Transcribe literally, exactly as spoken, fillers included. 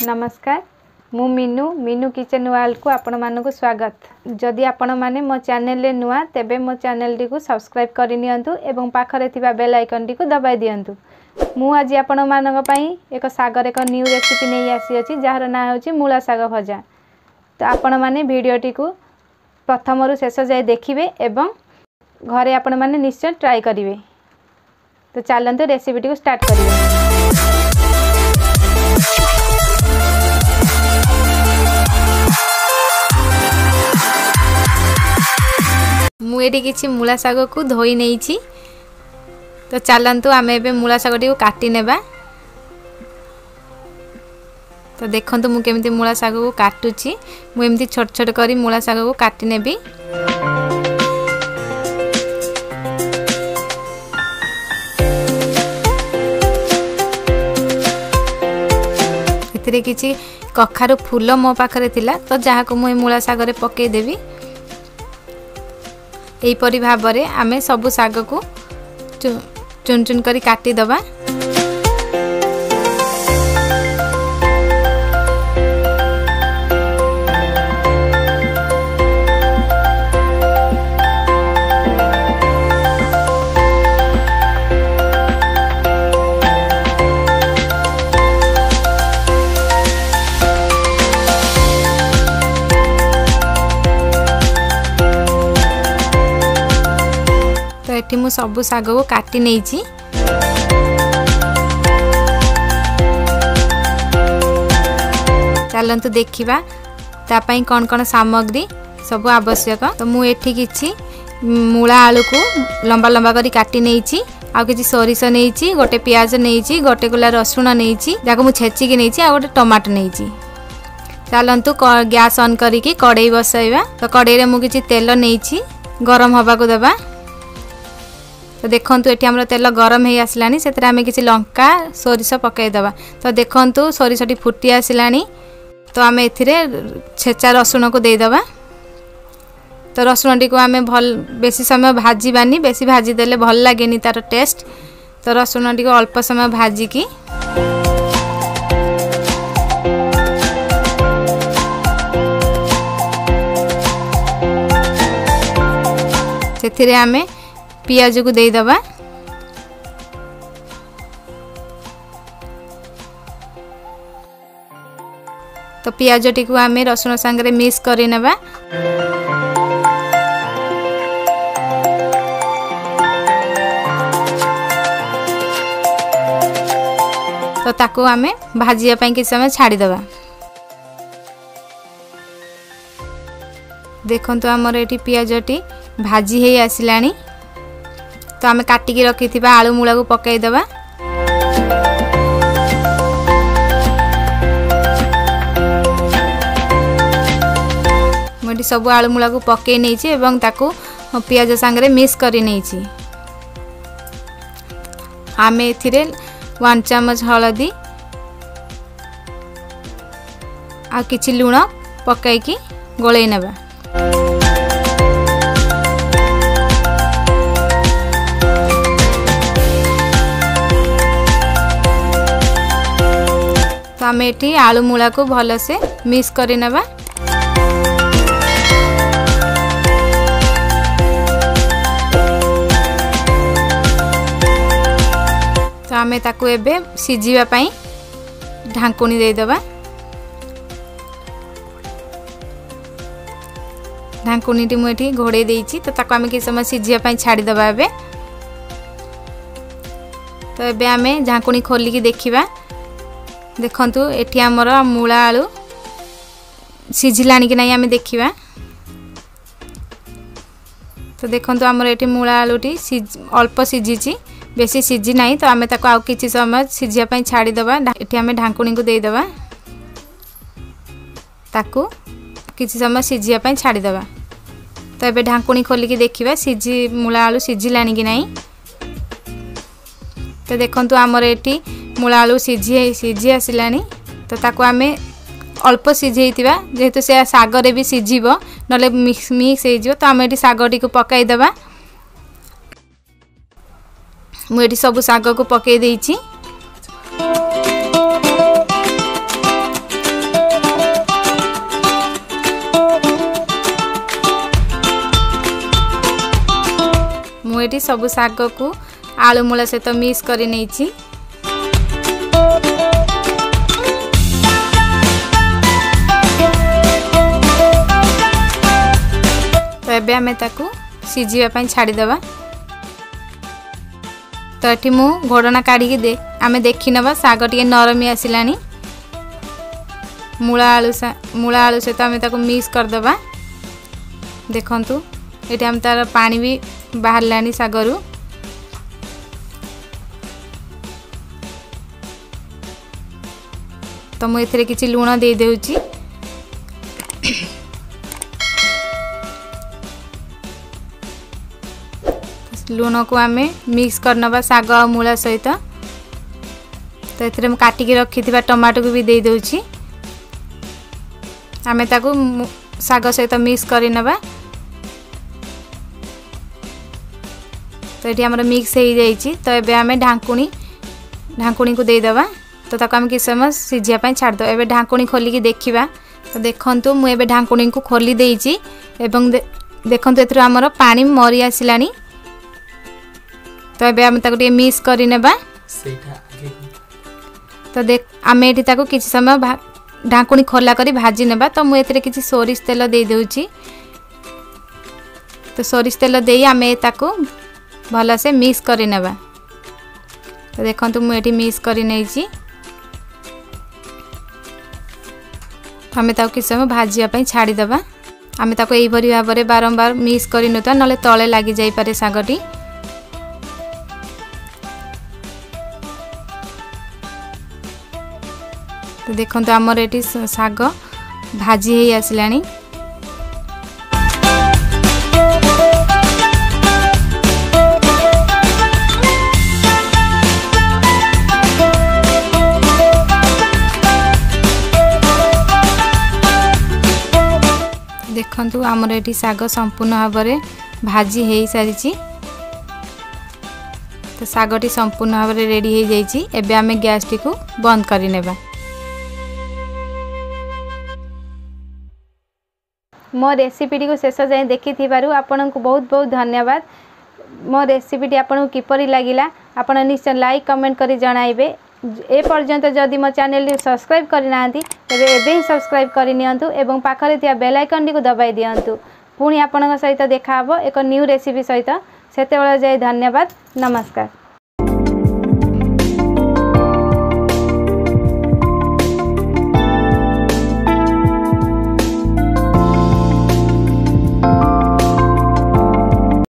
नमस्कार मु Meenu Meenu kitchen world को आपण मानक स्वागत। जदि आपण माने मो चैनल ले नुआ तेबे मो चैनल टी को सब्सक्राइब करि नियंतु एवं पाखरे थिबा बेल आइकन टी को दबाई दियंतु। मु आज आपण मानक पई एक सागर एक न्यू रेसिपी नै आसी अछि जहार ना होछि मूला साग भजा। तो आपण माने वीडियो टी को प्रथम रु शेष जाय देखिबे एवं घरे आपण माने निश्चय ट्राई करिवे। तो चलंतु रेसिपी टी को स्टार्ट करिवे। मुझे किसी मूला साग को धोई नहीं। तो चलतु आम ए मूला साग टी काटी नेबा। तो देखंतु मु केमिति मूला साग को काटुची। मु एमती छोट छोट करी मूला साग को काटी नेबी। एथिरे किछि कखारु फूल मो पाखरे थिला तो जहा को मु मूला साग रे पके देबी। एही परि भाबरे आमे सबु साग को चुन चुन करी काटी दबा। तो एठी मु सबु साग को काटी नेइची। चलंतु देखिबा ता पई कोन कोन सामग्री सब आवश्यक। तो मु एठी किछि मूला आलू को लंबा लंबा करी काटी नेइची। आ किछि सोरिष नेइची, गोटे प्याज नेइची, गोटे गुला रसुण नेइची जाको मु छेची के नेइची, आ गोटे टमाटो नेइची। चलंतु गैस ऑन करी की कढ़ाई बसाइबा। तो कढ़ाई रे मु किछि तेल नेइची, गरम हबा को देबा। तो देखंतु एठी हमर तेल गरम हे आसलानी। सेतरा हमें किछि लंका सोरिष पकाई दबा। तो देखंतु सोरिषटी फुटी आसलानी। तो आमे एथिरे छेचा रसुण को दे दबा। तो रसुण टी को आमे भल बेसी समय भाजीबानी, बेसी भाजी देले भल लागेनी तार टेस्ट। तो रसुण टी को अल्प समय भाजी की सेथिरे आमे पियाज को दे दबा। तो पियाज टी को आमे रसुण संगे मिक्स करि नेबा। तो ताको आमे भाजिया पई कि समय छाड़ी दबा। देखंतु हमर एठी पियाज टी भाजी हे आसिलानी। तो आमे काटी की रखी थिबा आलू मूला को पकाई दबा। मोटी सब आलू मूला को पकाई नेछि एवं ताको पियाज संगे मिक्स करी नेछि। आमे एथिरे वन चम्मच हळदी आ किछि लूण पकाई की गोळै नेबा। तो आमे एठी आलू मूला को भल से मिक्स करि नेबा। तो आमे ताको एबे सिजिबा पई ढांकुनी दे दबा। ढांकुनी टी मु एठी घोड़े देइची। तो ताको आमे कि समय सिजिबा पई छाडी दबा एबे। तो एबे आमे ढांकुनी खोली की देखिबा। देखंतु एठी हमर मूला आलू सिझिलानी कि नहीं आमे देखिबा। तो देखंतु हमर एठी मूला आलू टी अल्प सिझिची, बेसी सिझी नहीं। तो आमे ताको आ किछि समय सिझिया पई छाडी दबा। एठी आमे ढांकुनी को दे दबा। ताको किछि समय सिझिया पई छाडी दबा। तो एबे ढांकुनी खोली की देखिबा सिझी मूला आलू सिझिलानी कि नहीं। तो देखंतु हमर एठी मूला आलू सिझी सिझी आसिलानी। तो ताको आमे अल्प सिझेइतिबा जेहेतु से साग रे भी सिझिबो नले मिक्स मिक्स हे जो। तो आमे एठी साग टी को पकाई दबा। मु एठी सब साग को पकाई देइची। सब साग को आलू मूला सहित मिक्स कर नहीं। तो एबे आमे ताकू सिझिबा पई छाड़ी देबा। तो एठी मु घोड़ना काढ़ी दे आमे देखि नबा साग टिके नरमी आसिलानी। मूला आलू मूला आलू सहित आमे ताकू मिक्स कर देबा। देखंतु एठी हम तार पानी भी बाहर लानी सागरु। तो मु एथरे किछि लूण दे देउची। लूण को आमे मिक्स करनबा साग और मूला सहित। तो एथरे हम काटी के रखी थिबा टमाटो को भी दे देउची। आमे ताकू साग सहित मिक्स करि नबा। तो ये आमर मिक्स हो जाइए। तो ये आम ढाकुणी ढाकुणी को देदेबा। तो ताको आम किस समय सिझापी छाड़द। एबे ढाकुणी खोलिकी देखा। तो देखु मुझे ढाकुणी को खोली देइछि एवं देखु ए आमर पानी मरी आसिलानी। तो ये आम ताको मिक्स करनेबा। तो देख आम ये किसी समय ढाकुणी खोला करी भाजी नेबा। तो मुझे किसी सोरिष तेल दे देउछि। तो सोरिष तेल दे आम ताको भल से मिक्स कर नेबा। तो देखंतु मु एठी मिक्स कर नेछि। हमें ताको किस समय भाजिया पई छाड़ी देबा। आमे ताको एई भरी भाबरे बारंबार मिक्स कर नता नले तळे लागि जाई पारे सागटी। तो देखंतु हमर एठी साग भाजी हेई आसिलानी। देखंतु आमर एठी साग संपूर्ण भाव में भाजी हो सारी। तो सागटी संपूर्ण भाव में रेडी हो जाइए। एबे आमे गैस टी को बंद कर नेबा। मो रेसिपी को शेष जाए देखि आपन को बहुत बहुत धन्यवाद। मो रेसिपी आपन को किपरि लागिला आपन निश्चय लाइक कमेंट करी जणाइबे। ए पर्यंत जदि मो चैनल सब्सक्राइब करना तेरे एबे ही सब्सक्राइब करनियंतु एवं पाखरे थिया बेल आइकन को दबाई दियंतु। पुणी आपनक सहित देखा हबो एक न्यू रेसिपी सहित। सेते बेला जाय धन्यवाद। नमस्कार।